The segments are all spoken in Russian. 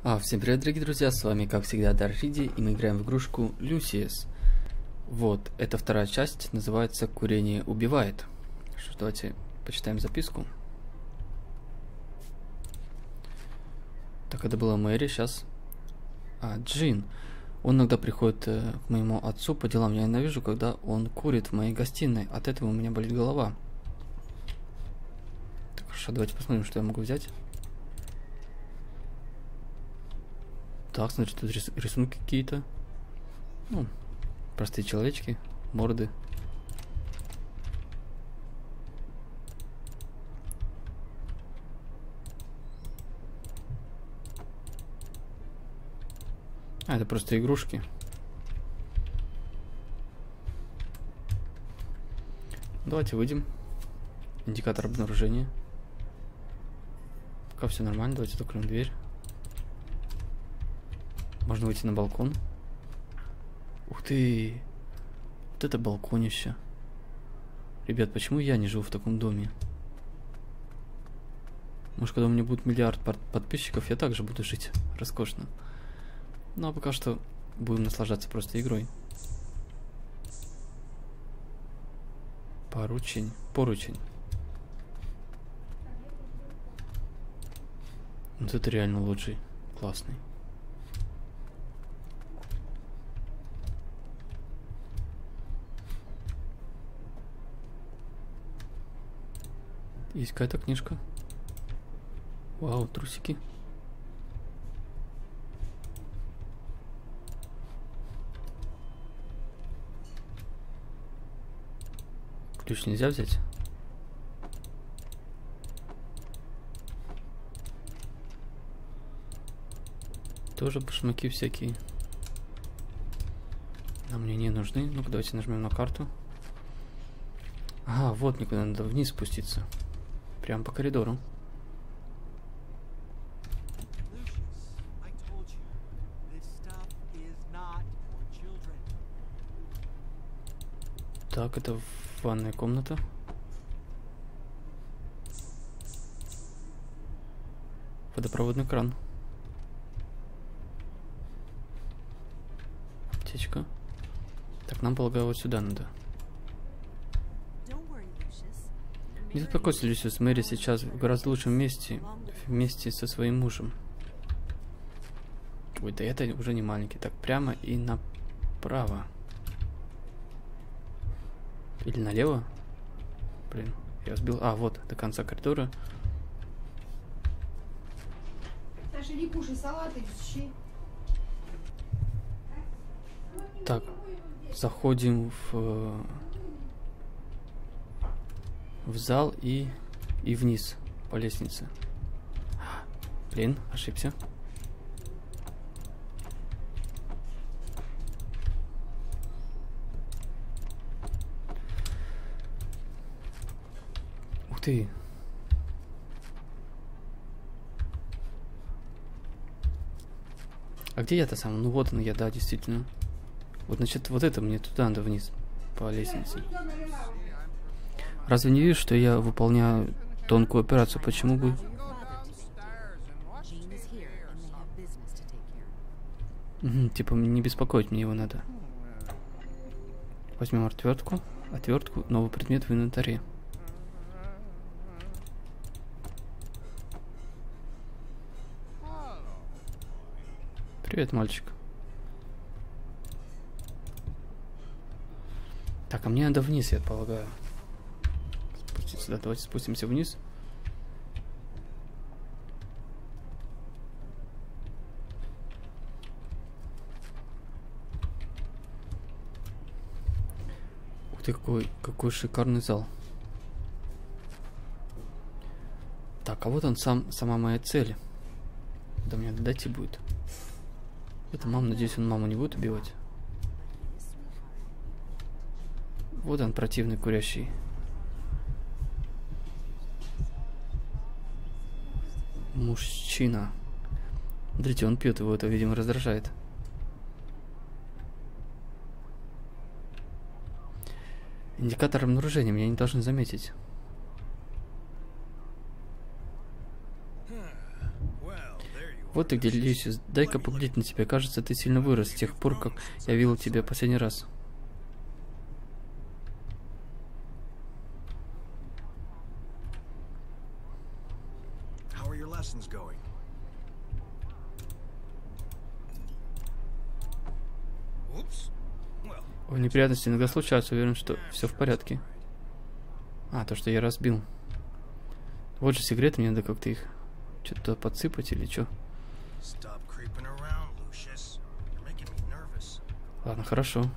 Всем привет, дорогие друзья, с вами, как всегда, Дарфиди, и мы играем в игрушку Lucius. Вот, это вторая часть, называется «Курение убивает». Что ж, давайте почитаем записку. Так, это была Мэри, сейчас... Джин. Он иногда приходит к моему отцу по делам. Я ненавижу, когда он курит в моей гостиной. От этого у меня болит голова. Так, хорошо, давайте посмотрим, что я могу взять. Так, значит, тут рисунки какие-то. Ну, простые человечки, морды. Это просто игрушки. Давайте выйдем. Индикатор обнаружения. Пока все нормально, давайте закроем дверь. Можно выйти на балкон. Ух ты! Вот это балконище. Ребят, почему я не живу в таком доме? Может, когда у меня будет миллиард подписчиков, я также буду жить роскошно. Ну, а пока что будем наслаждаться просто игрой. Поручень. Вот это реально лоджий. Классный. Есть какая-то книжка. Вау, трусики. Ключ нельзя взять? Тоже башмаки всякие. Нам мне не нужны. Ну-ка, давайте нажмем на карту. Ага, вот никуда надо вниз спуститься. Прям по коридору. Так, это ванная комната. Водопроводный кран. Аптечка. Так, нам, полагаю, вот сюда надо. Не беспокойся, Люсиус, Мэри сейчас в гораздо лучшем месте, вместе со своим мужем. Ой, да это уже не маленький. Так, прямо и направо. Или налево? Блин, я сбил. Вот, до конца коридора. Саша, не кушай салаты, щи. Так, заходим в зал и вниз по лестнице. Блин, ошибся. Ух ты. А где я-то сам? Ну вот он я, да, действительно. Вот, значит, вот это мне туда надо вниз по лестнице. Разве не видишь, что я выполняю тонкую операцию? Почему бы... типа, не беспокоить мне его надо. Возьмем отвертку. Новый предмет в инвентаре. Привет, мальчик. Так, а мне надо вниз, я полагаю. Спуститься, да, давайте спустимся вниз. Ух ты, какой шикарный зал. Так, а вот он сама моя цель. До меня дойти будет. Это мама, надеюсь, он маму не будет убивать. Вот он, противный курящий. Мужчина. Смотрите, он пьет, его это, видимо, раздражает. Индикатор обнаружения меня не должны заметить. Вот ты где, Люсис. Дай-ка поглядеть на тебя. Кажется, ты сильно вырос с тех пор, как я видел тебя последний раз. О, неприятности иногда случаются. Уверен, что все в порядке. А, то, что я разбил. Вот же сигареты, мне надо как-то их что-то подсыпать или что. Ладно, хорошо.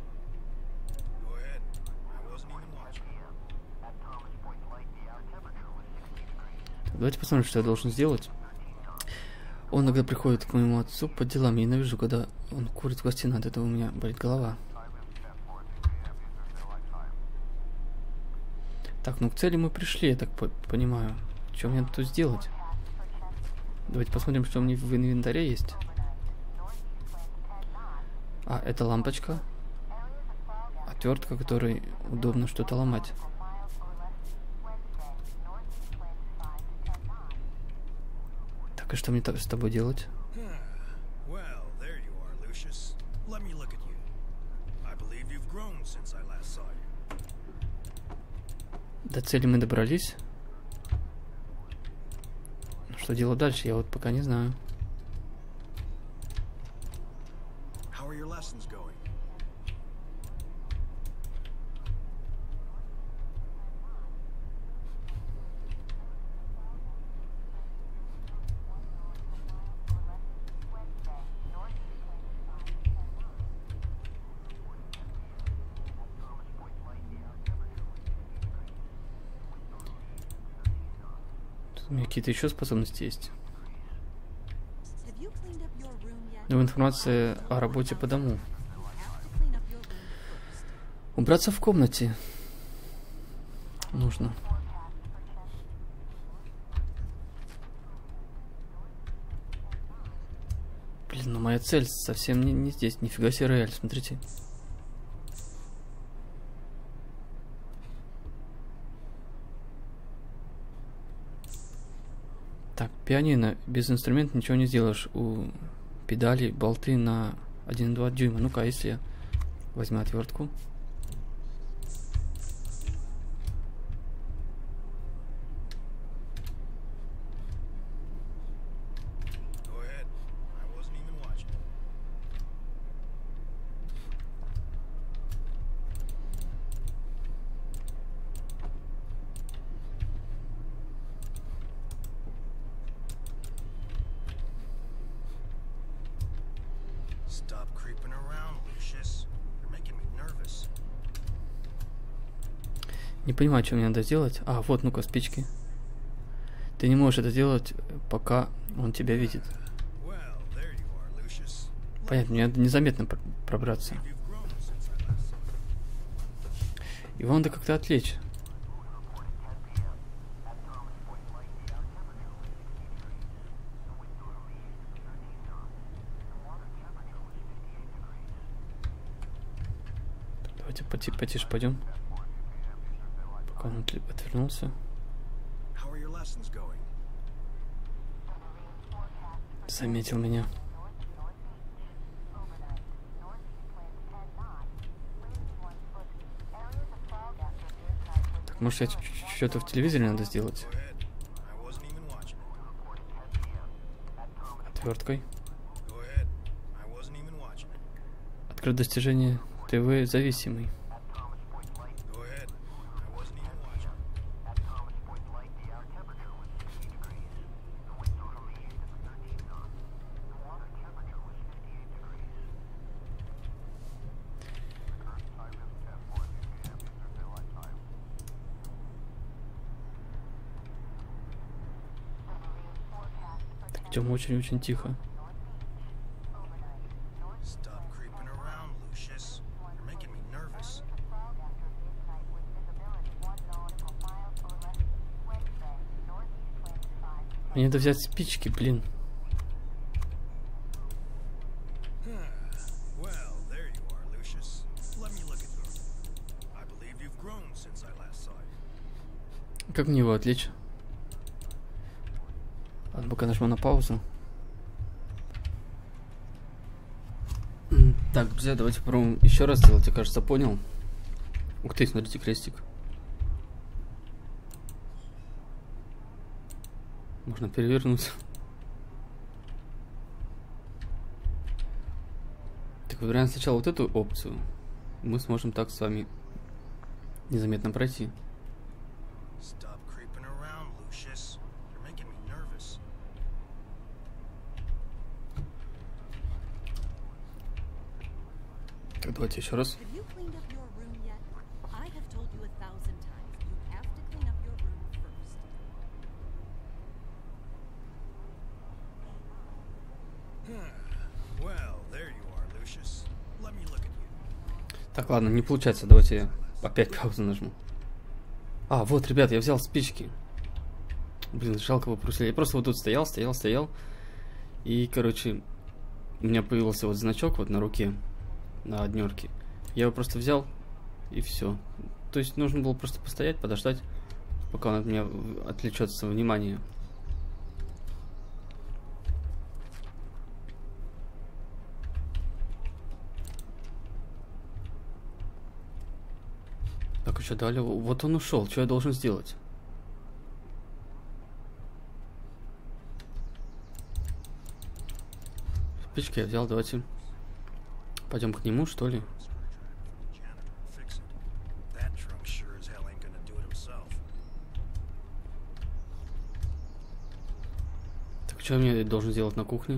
Давайте посмотрим, что я должен сделать. Он иногда приходит к моему отцу по делам. Я ненавижу, когда он курит в гостиной. От этого у меня болит голова. Так, ну к цели мы пришли, я так понимаю. Что мне тут сделать? Давайте посмотрим, что у меня в инвентаре есть. А, это лампочка. Отвертка, которой удобно что-то ломать. Так, и что мне с тобой делать? До цели мы добрались. Ну, что делать дальше, я вот пока не знаю. У меня какие-то еще способности есть. Новая информация о работе по дому. Убраться в комнате. Нужно. Блин, ну моя цель совсем не здесь. Нифига себе рояль, смотрите. Так, пианино. Без инструмента ничего не сделаешь. У педали болты на 1,2 дюйма. Ну-ка, если я возьму отвертку. Не понимаю, что мне надо сделать. А, вот, ну-ка, спички. Ты не можешь это делать, пока он тебя видит. Понятно, мне надо незаметно пробраться. Его надо как-то отвлечь. Давайте потише пойдем. Пока он отвернулся. Заметил меня. Так, может, что-то в телевизоре надо сделать? Отверткой. Открыть достижение ТВ зависимый. Идем очень-очень тихо. Мне надо взять спички, блин. Как мне его отвлечь? Ладно, пока нажму на паузу. Так, друзья, давайте попробуем еще раз сделать. Я, кажется, понял. Ух ты, смотрите, крестик. Можно перевернуть. Так, выбираем сначала вот эту опцию. Мы сможем так с вами незаметно пройти. Так, давайте еще раз. Так, ладно, не получается. Давайте я опять паузу нажму. А, вот, ребят, я взял спички. Блин, жалко его бросили. Я просто вот тут стоял. И, короче, у меня появился вот значок вот на руке, на однерке. Я его просто взял, и все. То есть нужно было просто постоять, подождать, пока он от меня отвлечется внимание. Так, что дали? Вот он ушел. Что я должен сделать? Спички я взял, давайте пойдем к нему, что ли? Так, что я должен сделать на кухне?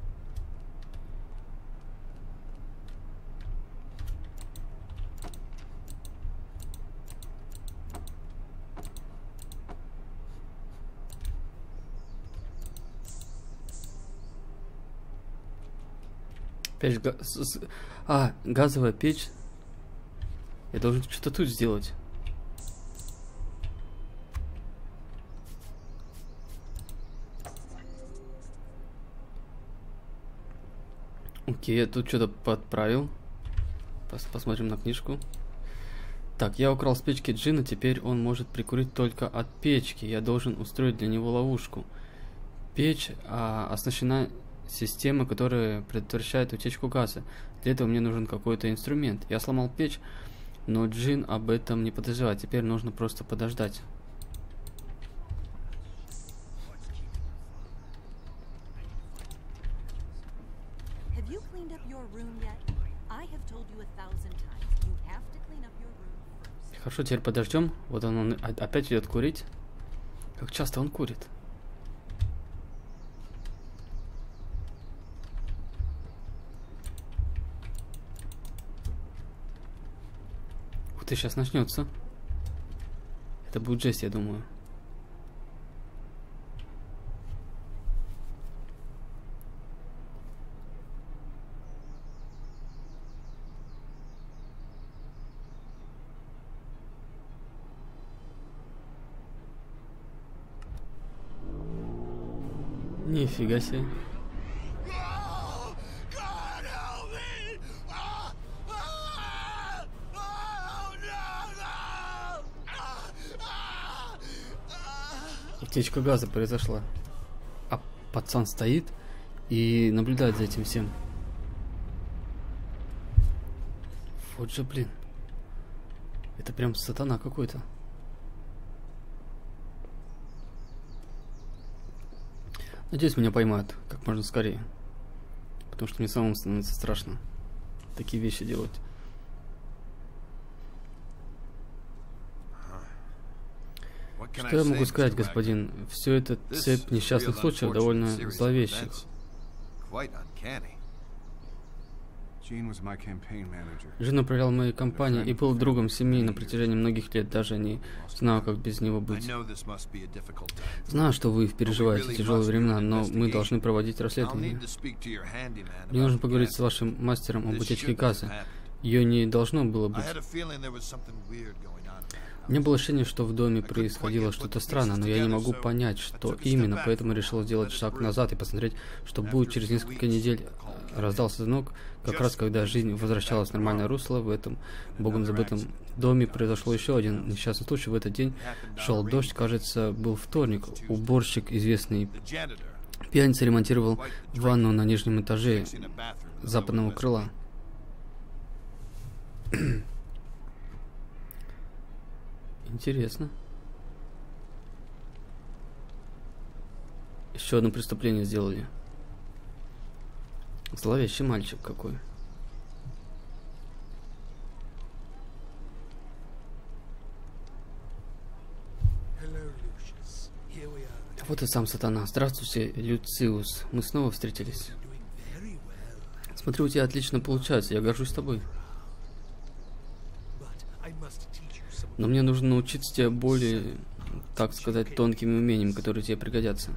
Печь, газовая печь. Я должен что-то тут сделать. Окей, я тут что-то подправил. Посмотрим на книжку. Так, я украл с печки Джина, теперь он может прикурить только от печки. Я должен устроить для него ловушку. Печь оснащена системой, которая предотвращает утечку газа. Для этого мне нужен какой-то инструмент. Я сломал печь, но Джин об этом не подозревает. Теперь нужно просто подождать. Хорошо, теперь подождем. Вот он опять идет курить. Как часто он курит? Ух ты, сейчас начнется. Это будет жесть, я думаю. Нифига себе. Утечка газа произошла. А пацан стоит и наблюдает за этим всем. Вот же, блин. Это прям сатана какой-то. Надеюсь, меня поймают как можно скорее. Потому что мне самому становится страшно такие вещи делать. Что я могу сказать, господин? Все это цепь несчастных случаев, довольно зловещих. Джин управлял моей компанией и был другом семьи на протяжении многих лет, даже не знаю, как без него быть. Знаю, что вы переживаете тяжелые времена, но мы должны проводить расследование. Мне нужно поговорить с вашим мастером об утечке газа. Ее не должно было быть. У меня было ощущение, что в доме происходило что-то странное, но я не могу понять, что именно, поэтому решил сделать шаг назад и посмотреть, что будет через несколько недель. Раздался звонок, как раз когда жизнь возвращалась в нормальное русло. В этом богом забытом доме произошел еще один несчастный случай. В этот день шел дождь, кажется, был вторник. Уборщик, известный пьяница, ремонтировал ванну на нижнем этаже западного крыла. Интересно. Еще одно преступление сделали. Зловещий мальчик какой. Вот и сам сатана. Здравствуйте, Люциус. Мы снова встретились. Смотрю, у тебя отлично получается. Я горжусь тобой. Но мне нужно научиться тебе более, так сказать, тонким умениям, которые тебе пригодятся.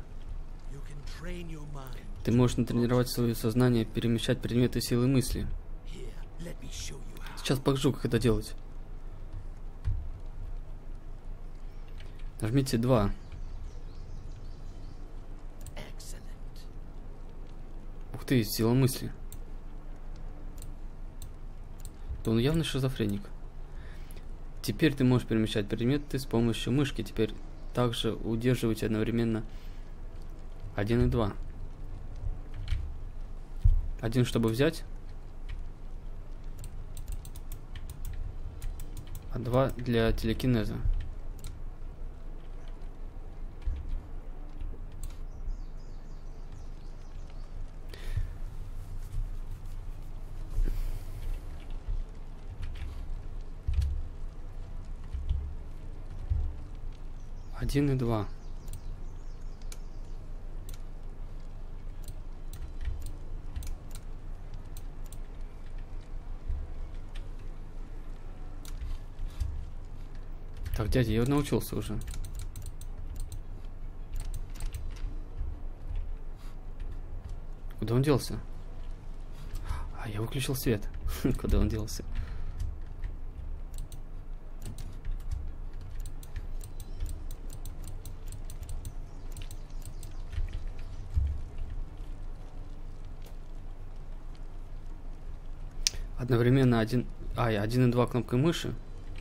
Ты можешь натренировать свое сознание, перемещать предметы силы мысли. Сейчас покажу, как это делать. Нажмите 2. Ух ты, сила мысли. Да он явно шизофреник. Теперь ты можешь перемещать предметы с помощью мышки. Теперь также удерживайте одновременно 1 и 2. 1, чтобы взять, а 2 для телекинеза. Один и 2. Так, дядя, я научился уже. Куда он делся? А, я выключил свет. Куда он делся? Одновременно 1 и 2 кнопкой мыши.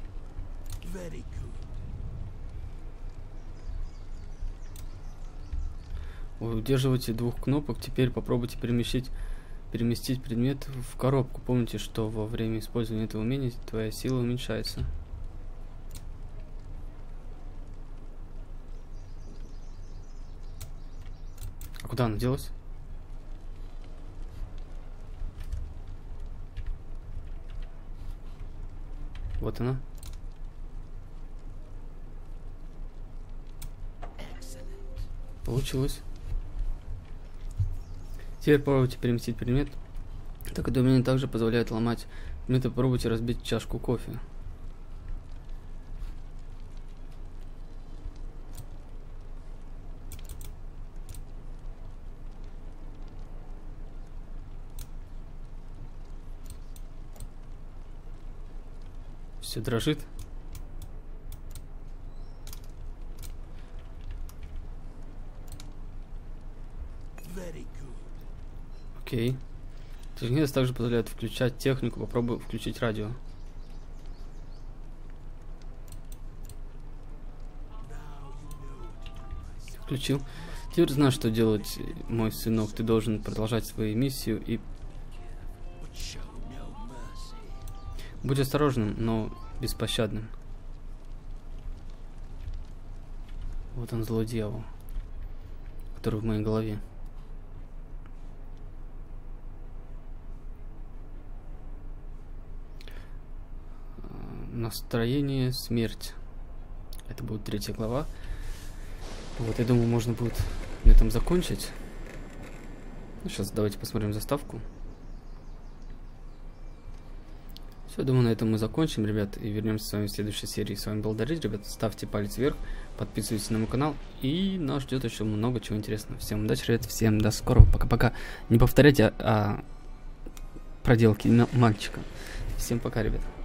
Удерживайте 2 кнопок. Теперь попробуйте переместить предмет в коробку. Помните, что во время использования этого умения твоя сила уменьшается. А куда она делась? Вот она. Получилось. Теперь попробуйте переместить предмет. Так это умение также позволяет ломать предметы. Попробуйте разбить чашку кофе. Все дрожит. Окей. Телекинез также позволяет включать технику. Попробуй включить радио. Включил. Теперь знаешь, что делать, мой сынок. Ты должен продолжать свою миссию и... Будь осторожным, но беспощадным. Вот он, злой дьявол, который в моей голове. Настроение, смерть. Это будет 3 глава. Вот, я думаю, можно будет на этом закончить. Ну, сейчас давайте посмотрим заставку. Все, думаю, на этом мы закончим, ребят, и вернемся с вами в следующей серии. С вами был Дарис, ребят, ставьте палец вверх, подписывайтесь на мой канал, и нас ждет еще много чего интересного. Всем удачи, ребят, всем до скорого, пока-пока. Не повторяйте проделки мальчика. Всем пока, ребят.